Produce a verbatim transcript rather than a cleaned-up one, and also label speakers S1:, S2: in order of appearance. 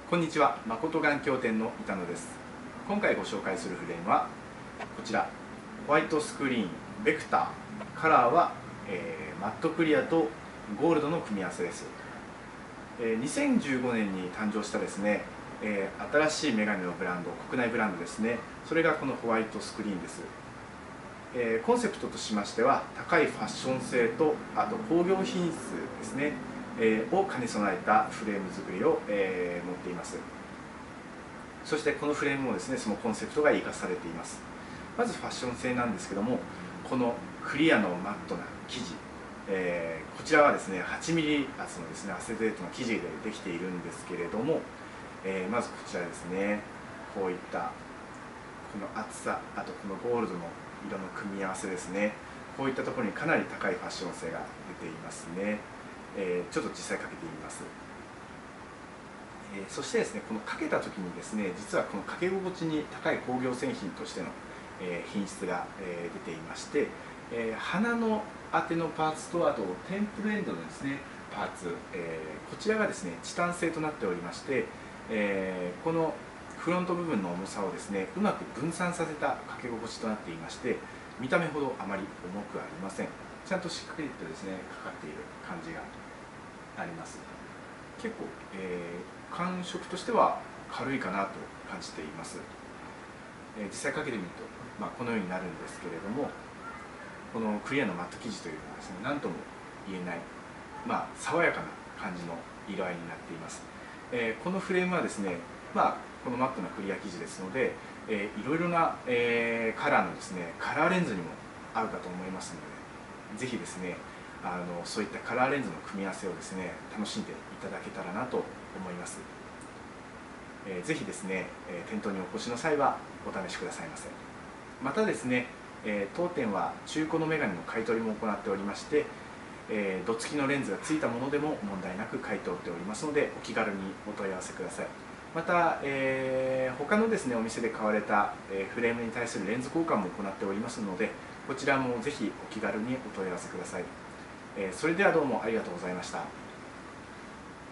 S1: こんにちは、誠眼鏡店の板野です。今回ご紹介するフレームはこちら、ホワイトスクリーンベクター。カラーは、えー、マットクリアとゴールドの組み合わせです。えー、にせんじゅうごねんに誕生したですね、えー、新しいメガネのブランド、国内ブランドですね。それがこのホワイトスクリーンです。えー、コンセプトとしましては、高いファッション性とあと工業品質ですね、えー、を兼ね備えたフレーム作りを、えー、持っています。そしてこのフレームもですね、そのコンセプトが生かされています。まずファッション性なんですけども、このクリアのマットな生地、えー、こちらはですねはちミリ厚のですねアセトレートの生地でできているんですけれども、えー、まずこちらですね、こういったこの厚さ、あとこのゴールドの色の組み合わせですね、こういったところにかなり高いファッション性が出ていますね。えー、ちょっと実際かけてみます。えー、そしてですね、このかけた時にですね、実はこのかけ心地に高い工業製品としての、えー、品質が、えー、出ていまして、えー、鼻の当てのパーツとあとテンプルエンドのですねパーツ、えー、こちらがですねチタン製となっておりまして、えー、このフロント部分の重さをですねうまく分散させたかけ心地となっていまして、見た目ほどあまり重くありません。ちゃんとしっかりとですねかかっている感じがあります。結構、えー、感触としては軽いかなと感じています。えー、実際かけてみると、まあ、このようになるんですけれども、このクリアのマット生地というのはですね何とも言えない、まあ、爽やかな感じの色合いになっています。えー、このフレームはですね、まあ、このマットなクリア生地ですので、えー、いろいろな、えー、カラーのですねカラーレンズにも合うかと思いますので、ぜひですねあのそういったカラーレンズの組み合わせをですね楽しんでいただけたらなと思います。えー、ぜひですね、えー、店頭にお越しの際はお試しくださいませ。またですね、えー、当店は中古のメガネの買い取りも行っておりまして、えー、ド付きのレンズがついたものでも問題なく買い取っておりますので、お気軽にお問い合わせください。また、えー、他のですねお店で買われた、えー、フレームに対するレンズ交換も行っておりますので、こちらもぜひお気軽にお問い合わせください。えー、それではどうもありがとうございました。